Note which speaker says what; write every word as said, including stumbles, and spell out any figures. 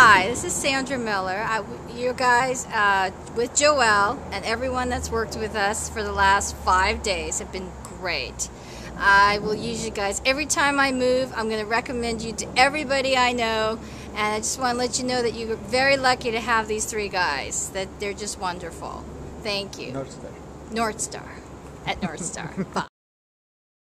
Speaker 1: Hi, this is Sandra Miller. I, you guys, uh, with Joelle and everyone that's worked with us for the last five days have been great. I will use you guys every time I move. I'm going to recommend you to everybody I know, and I just want to let you know that you're very lucky to have these three guys, that they're just wonderful. Thank you.
Speaker 2: NorthStar.
Speaker 1: NorthStar. At NorthStar. Bye.